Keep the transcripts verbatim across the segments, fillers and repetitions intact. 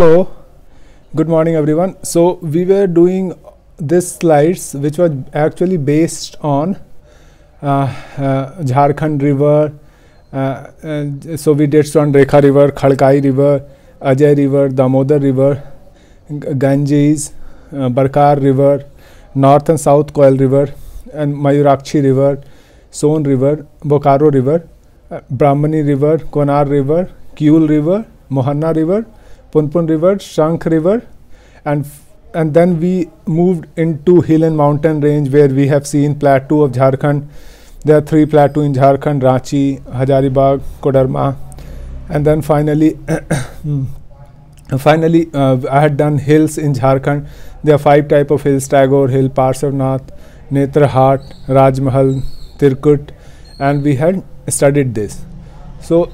Hello, good morning everyone. So we were doing this slides which was actually based on uh, uh, Jharkhand river. Uh, and so we did on Rekha river, Khadkai river, Ajay river, Damodar river, Ganges, uh, Barkar river, North and South Koil river, and Mayurakshi river, Son river, Bokaro river, uh, Brahmani river, Konar river, Kyul river, Mohanna river, Punpun river, Shankh river, and and then we moved into hill and mountain range where we have seen plateau of Jharkhand. There are three plateaus in Jharkhand: Ranchi, Hazaribagh, Kodarma, and then finally, finally uh, I had done hills in Jharkhand. There are five type of hills: Tagore Hill, Parsavnath, Netrahat, Rajmahal, Tirkut, and we had studied this. So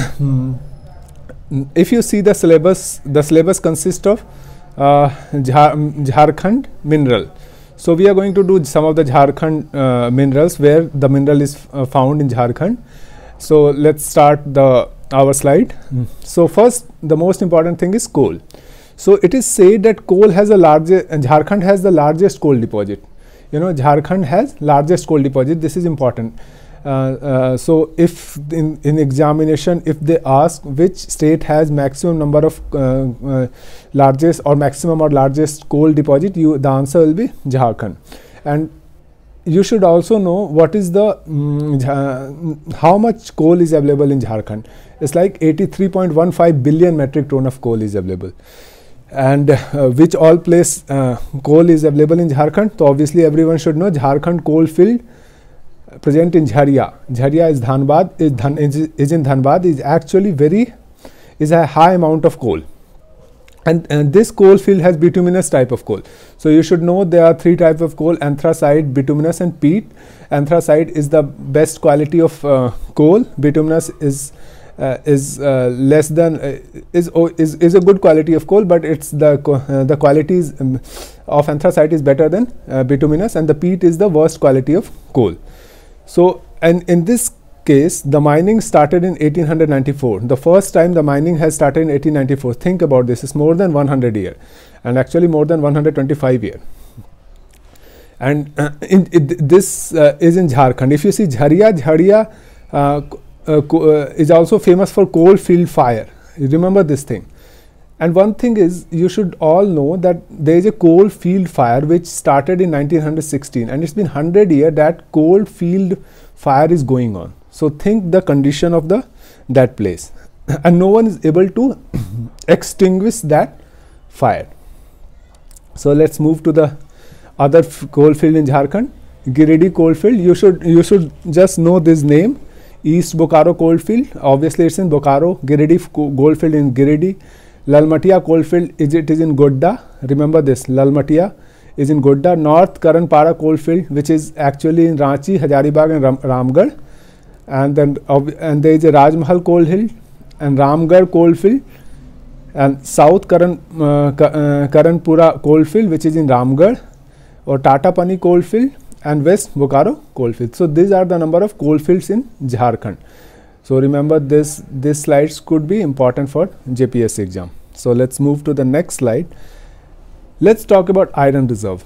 if you see the syllabus, the syllabus consists of uh, Jharkhand mineral. So we are going to do some of the Jharkhand uh, minerals where the mineral is uh, found in Jharkhand. So let's start the our slide. Mm. So first, the most important thing is coal. So it is said that coal has a largest, uh, Jharkhand has the largest coal deposit. You know, Jharkhand has largest coal deposit. This is important. Uh, uh, so if in, in examination, if they ask which state has maximum number of uh, uh, largest or maximum or largest coal deposit, you the answer will be Jharkhand. And you should also know what is the um, how much coal is available in Jharkhand. It's like eighty-three point one five billion metric ton of coal is available. And uh, which all place uh, coal is available in Jharkhand? So obviously everyone should know Jharkhand coal field present in Jharia. Jharia is Dhanbad, is, Dhan, is, is in Dhanbad, is actually very, is a high amount of coal. And, and this coal field has bituminous type of coal. So you should know there are three types of coal: anthracite, bituminous, and peat. Anthracite is the best quality of uh, coal. Bituminous is uh, is uh, less than uh, is, oh, is is a good quality of coal, but it's the uh, the qualities um, of anthracite is better than uh, bituminous, and the peat is the worst quality of coal. So, and in this case, the mining started in eighteen ninety-four. The first time the mining has started in eighteen ninety-four. Think about this, it's more than one hundred years, and actually more than one hundred twenty-five years. And uh, in, it, this uh, is in Jharkhand. If you see Jharia, Jharia uh, uh, uh, is also famous for coal field fire. You remember this thing. And one thing is, you should all know that there is a coal field fire which started in nineteen sixteen, and it's been one hundred years that coal field fire is going on. So think the condition of the that place, and no one is able to extinguish that fire. So let's move to the other coal field in Jharkhand, Giridih coal field. You should you should just know this name, East Bokaro coal field. Obviously, it's in Bokaro. Giridih gold field in Giridih. Lalmatia coalfield is it is in Godda. Remember this, Lalmatia is in Godda. North Karanpara coalfield, which is actually in Ranchi, Hazaribagh, and Ram Ramgarh. And then uh, and there is a Rajmahal coal hill and Ramgarh coalfield. And South Karan uh, uh, Karanpura coalfield, which is in Ramgarh, or Tatapani coalfield, and West Bokaro coalfield. So these are the number of coalfields in Jharkhand. So remember this, this slides could be important for J P S C exam. So let's move to the next slide. Let's talk about iron reserve.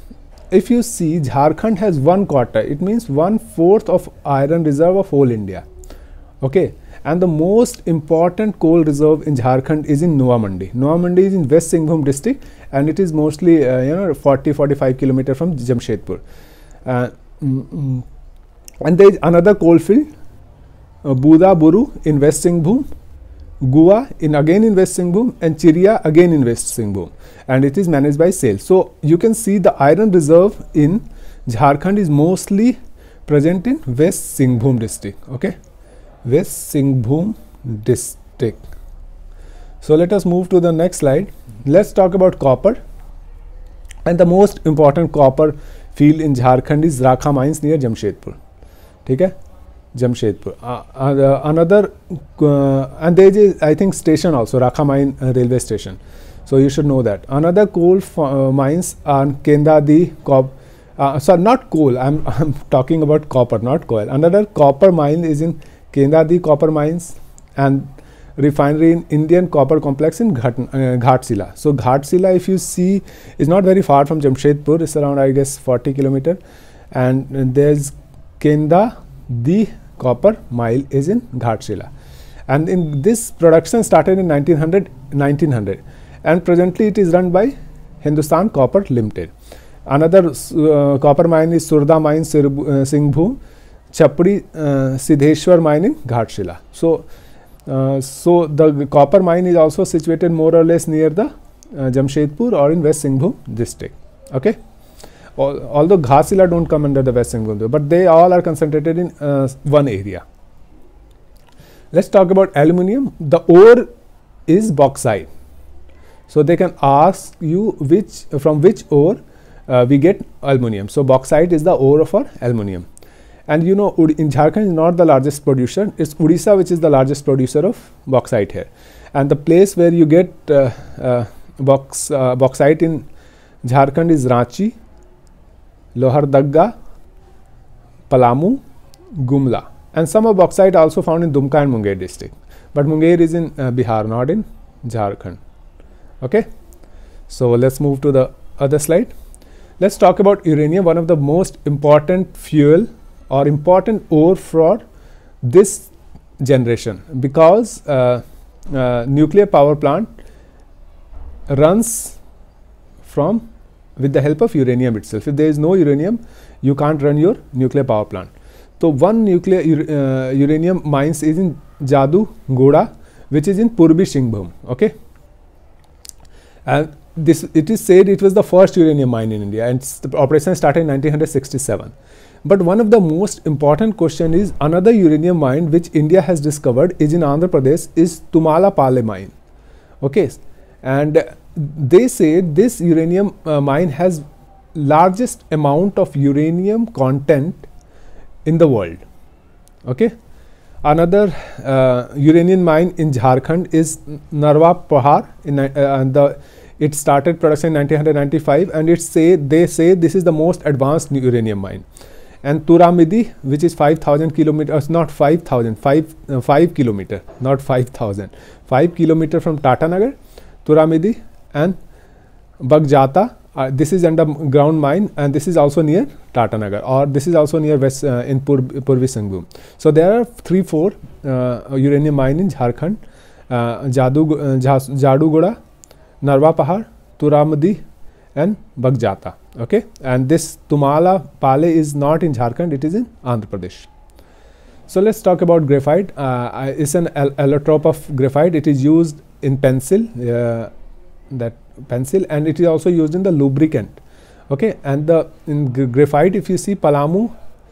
If you see, Jharkhand has one quarter, it means one fourth of iron reserve of whole India. Okay, and the most important coal reserve in Jharkhand is in Nuwa Mandi. Nuwa Mandi is in West Singhbhum district, and it is mostly uh, you know forty to forty-five kilometer from Jamshedpur. Uh, mm, mm. And there is another coal field, Uh, Buda Buru in West Singhbhum, Gua in again in West Singhbhum, and Chiria again in West Singhbhum, and it is managed by SAIL. So you can see the iron reserve in Jharkhand is mostly present in West Singhbhum district. Okay, West Singhbhum district. So let us move to the next slide. Let's talk about copper, and the most important copper field in Jharkhand is Rakha mines near Jamshedpur. Okay. Jamshedpur. Uh, uh, another uh, and there is I think station also, Rakha mine uh, railway station. So you should know that. Another coal uh, mines are Kendadi, Cop. Uh, so not coal. I'm I'm talking about copper, not coal. Another copper mine is in Kendadi copper mines, and refinery in Indian copper complex in Ghat, uh, Ghatsila. So Ghatsila, if you see, is not very far from Jamshedpur. It's around, I guess, forty kilometer, and uh, there's Kenda, the copper mine is in Ghatsila, and in this production started in nineteen hundred, and presently it is run by Hindustan Copper Limited. Another uh, copper mine is Surda mine, uh, Singhbhum, Chapdi, uh, Siddheshwar mine in Ghatsila. So, uh, so the copper mine is also situated more or less near the uh, Jamshedpur or in West Singhbhum district. Okay, Al although Ghatsila don't come under the West Singhbhum, but they all are concentrated in uh, one area. Let's talk about aluminium. The ore is bauxite. So they can ask you which from which ore uh, we get aluminium. So bauxite is the ore for aluminium. And you know, in Jharkhand is not the largest producer. It's Odisha which is the largest producer of bauxite here. And the place where you get uh, uh, box, uh, bauxite in Jharkhand is Ranchi, Lohardagga, Palamu, Gumla. And some of bauxite also found in Dumka and Munger district. But Munger is in uh, Bihar, not in Jharkhand. Okay. So let's move to the other slide. Let's talk about uranium, one of the most important fuel or important ore for this generation, because uh, uh, nuclear power plant runs from with the help of uranium itself. If there is no uranium, you can't run your nuclear power plant. So one nuclear uh, uranium mines is in Jadu Goda, which is in Purbi Singhbhum. Okay, and this it is said it was the first uranium mine in India, and the operation started in nineteen sixty-seven. But one of the most important question is another uranium mine which India has discovered is in Andhra Pradesh, is Tumala Pale mine. Okay, and they say this uranium uh, mine has largest amount of uranium content in the world. Okay, another uh, uranium mine in Jharkhand is Narwa Pahar. In uh, and the it started production in nineteen ninety-five, and it say they say this is the most advanced uranium mine. And Turamidi, which is five thousand kilometers, not five thousand, five, uh, five kilometer, not five thousand, five kilometer from Tatanagar, Turamidi and Bagjata. Uh, this is underground mine, and this is also near Tatanagar, or this is also near West uh, in Pur Purvi Singhbhum. So there are three, four uh, uranium mine in Jharkhand: uh, Jadu, uh, Jadugoda, Narwa Pahar, Turamadi, and Bagjata. Okay, and this Tumala Pale is not in Jharkhand; it is in Andhra Pradesh. So let's talk about graphite. Uh, it's an al allotrope of graphite. It is used in pencil. Uh, that pencil, and it is also used in the lubricant. Okay, and the in graphite, if you see Palamu,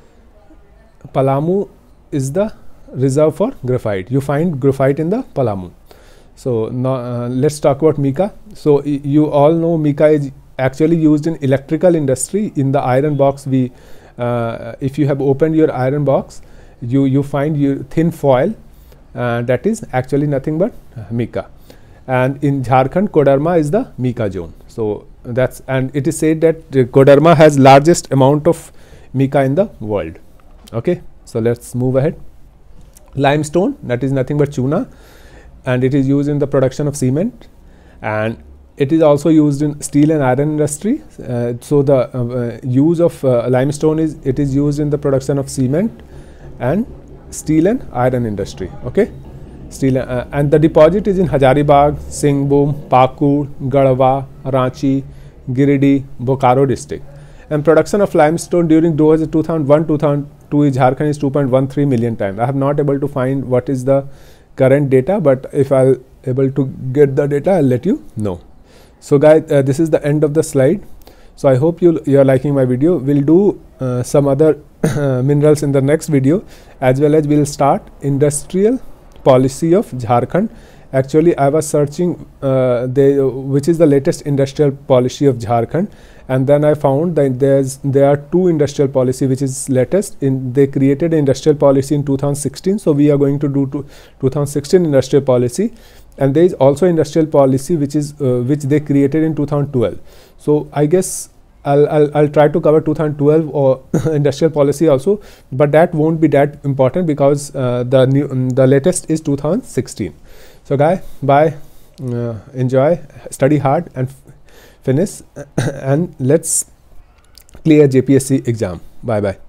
Palamu is the reserve for graphite. You find graphite in the Palamu. So now uh, let's talk about mica. So you all know mica is actually used in electrical industry. In the iron box, we uh, if you have opened your iron box, you you find your thin foil uh, that is actually nothing but uh, mica. And in Jharkhand, Kodarma is the mica zone. So that's, and it is said that uh, Kodarma has largest amount of mica in the world. Okay, so let's move ahead. Limestone, that is nothing but chuna, and it is used in the production of cement, and it is also used in steel and iron industry. Uh, so the uh, uh, use of uh, limestone is it is used in the production of cement and steel and iron industry. Okay. Steel, uh, and the deposit is in Hazaribagh, Singhbhum, Pakur, Garhwa, Ranchi, Giridih, Bokaro district. And production of limestone during two thousand one to two thousand two in Jharkhand is two point one three million tons. I have not able to find what is the current data, but if I'll able to get the data, I'll let you know. So guys, uh, this is the end of the slide. So I hope you you are liking my video. We'll do uh, some other minerals in the next video, as well as we'll start industrial policy of Jharkhand. Actually, I was searching uh, they, uh, which is the latest industrial policy of Jharkhand, and then I found that there's there are two industrial policy which is latest. In they created an industrial policy in two thousand sixteen, so we are going to do to two thousand sixteen industrial policy, and there is also industrial policy which is uh, which they created in two thousand twelve. So I guess I'll, I'll, I'll try to cover two thousand twelve or industrial policy also, but that won't be that important because uh, the new um, the latest is two thousand sixteen. So guy, bye, uh, enjoy, study hard and finish and let's clear J P S C exam. Bye bye.